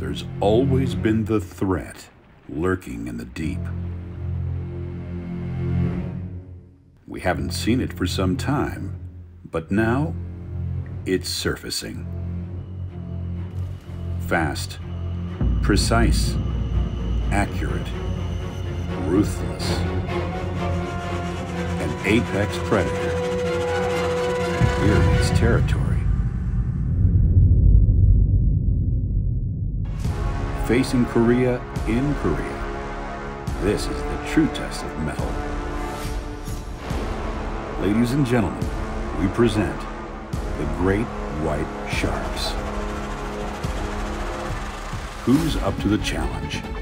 there's always been the threat lurking in the deep. We haven't seen it for some time, but now it's surfacing. Fast, precise, accurate, ruthless. An apex predator. We're in its territory. Facing Korea in Korea. This is the true test of mettle. Ladies and gentlemen, we present the Great White Sharks. Who's up to the challenge?